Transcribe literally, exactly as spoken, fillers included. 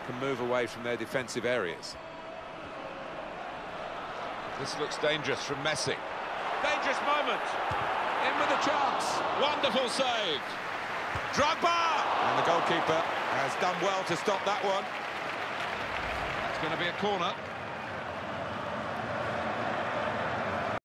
can move away from their defensive areas. This looks dangerous from Messi. Dangerous moment. In with a chance. Wonderful save. Drogba! And the goalkeeper has done well to stop that one. It's going to be a corner.